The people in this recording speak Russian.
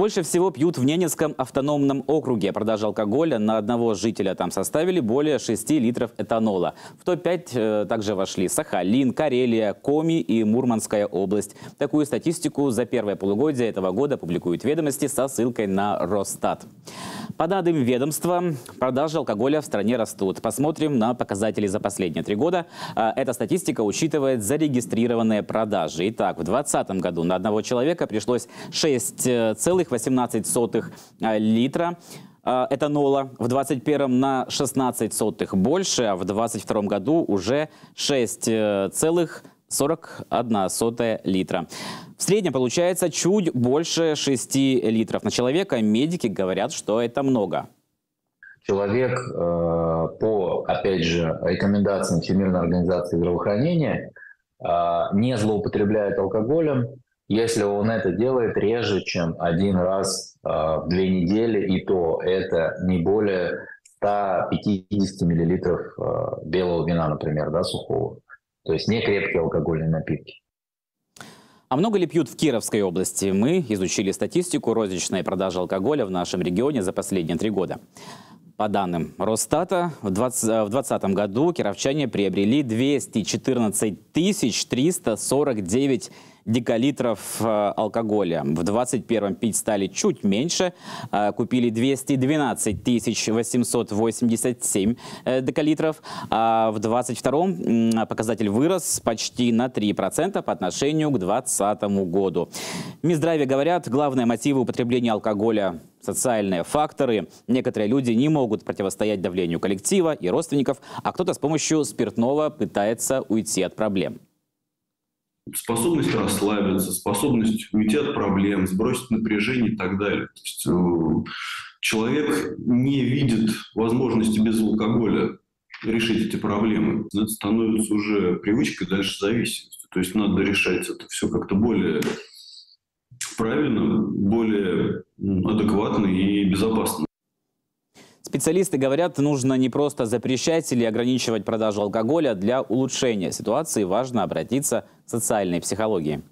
Больше всего пьют в Ненецком автономном округе. Продажи алкоголя на одного жителя там составили более 6 литров этанола. В топ-5 также вошли Сахалин, Карелия, Коми и Мурманская область. Такую статистику за первое полугодие этого года публикуют «Ведомости» со ссылкой на Росстат. По данным ведомства, продажи алкоголя в стране растут. Посмотрим на показатели за последние 3 года. Эта статистика учитывает зарегистрированные продажи. Итак, в 2020 году на одного человека пришлось 6,18 литра этанола, в 2021 на 16 сотых больше, а в 2022 году уже 6,41 литра. В среднем получается чуть больше 6 литров на человека. Медики говорят, что это много. Человек по, опять же, рекомендациям Всемирной организации здравоохранения не злоупотребляет алкоголем, если он это делает реже, чем один раз в 2 недели, и то это не более 150 миллилитров белого вина, например, да, сухого. То есть не крепкие алкогольные напитки. А много ли пьют в Кировской области? Мы изучили статистику розничной продажи алкоголя в нашем регионе за последние 3 года. По данным Росстата, в 2020 году кировчане приобрели 214 349 декалитров алкоголя. В 2021 пить стали чуть меньше, купили 212 887 декалитров, а в 2022 показатель вырос почти на 3% по отношению к 2020 году. Минздраве говорят, главные мотивы употребления алкоголя – социальные факторы. Некоторые люди не могут противостоять давлению коллектива и родственников, а кто-то с помощью спиртного пытается уйти от проблем. Способность расслабиться, способность уйти от проблем, сбросить напряжение и так далее. То есть, человек не видит возможности без алкоголя решить эти проблемы. Это становится уже привычкой, дальше зависимостью. То есть надо решать это все как-то более правильно, более адекватно и безопасно. Специалисты говорят, нужно не просто запрещать или ограничивать продажу алкоголя. Для улучшения ситуации важно обратиться к социальной психологии.